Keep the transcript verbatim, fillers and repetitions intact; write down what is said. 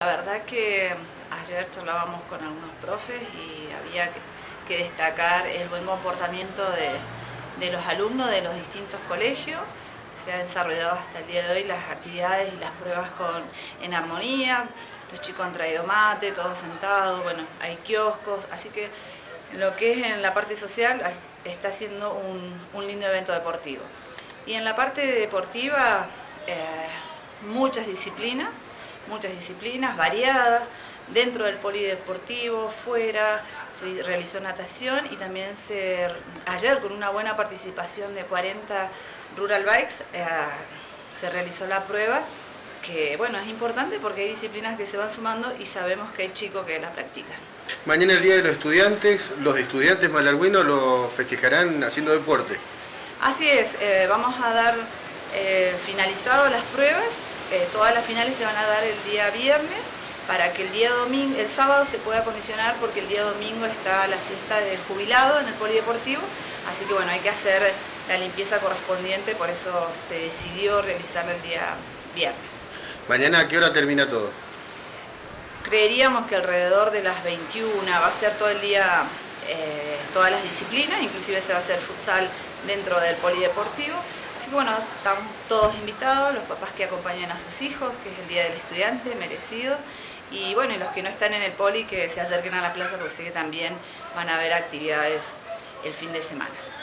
La verdad que ayer charlábamos con algunos profes y había que destacar el buen comportamiento de, de los alumnos de los distintos colegios. Se han desarrollado hasta el día de hoy las actividades y las pruebas con, en armonía. Los chicos han traído mate, todos sentados, bueno, hay kioscos, así que lo que es en la parte social está siendo un, un lindo evento deportivo. Y en la parte deportiva, eh, muchas disciplinas, muchas disciplinas variadas, dentro del polideportivo, fuera, se realizó natación y también se, ayer con una buena participación de cuarenta Rural Bikes, eh, se realizó la prueba, que bueno, es importante porque hay disciplinas que se van sumando y sabemos que hay chicos que la practican. Mañana el Día de los Estudiantes, los estudiantes malargüinos lo festejarán haciendo deporte. Así es, eh, vamos a dar eh, finalizado las pruebas, eh, todas las finales se van a dar el día viernes, para que el día domingo, el sábado se pueda condicionar porque el día domingo está la fiesta del jubilado en el polideportivo, así que bueno, hay que hacer la limpieza correspondiente, por eso se decidió realizarla el día viernes. ¿Mañana a qué hora termina todo? Creeríamos que alrededor de las veintiuna va a ser todo el día, eh, todas las disciplinas, inclusive se va a hacer futsal dentro del polideportivo. Así que bueno, están todos invitados, los papás que acompañan a sus hijos, que es el Día del Estudiante, merecido. Y bueno, y los que no están en el poli, que se acerquen a la plaza porque sé que también van a haber actividades el fin de semana.